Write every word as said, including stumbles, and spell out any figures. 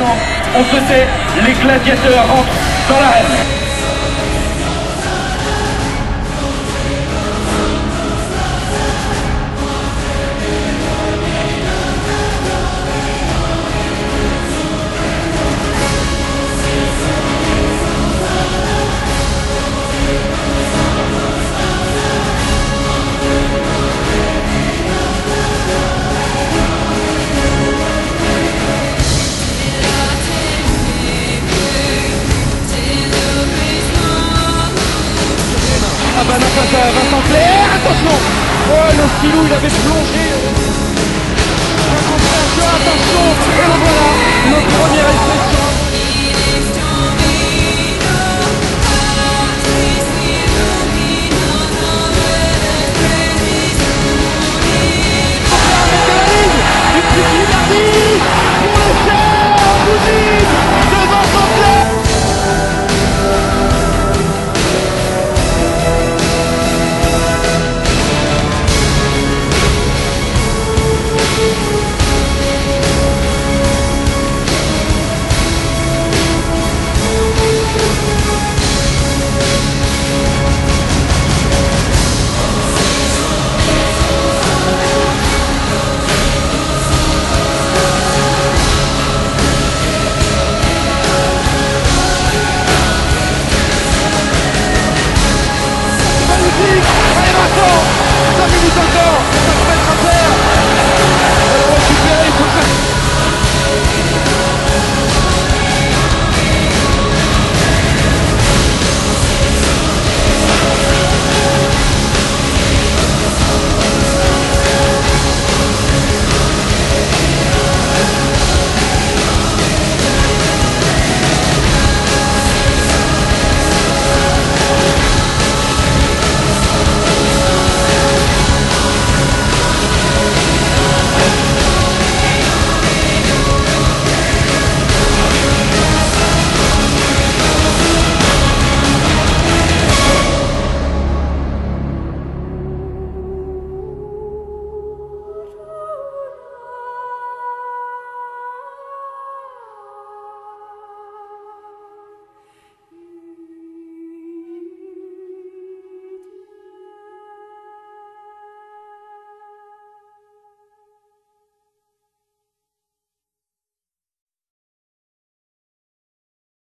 maintenant, on se tait, les gladiateurs rentrent dans l'arène. Ah bah non, face à Vincent Clerc, attention. Oh, le skilou, il avait plongé. Attention, attention. Et le voilà, notre première expression.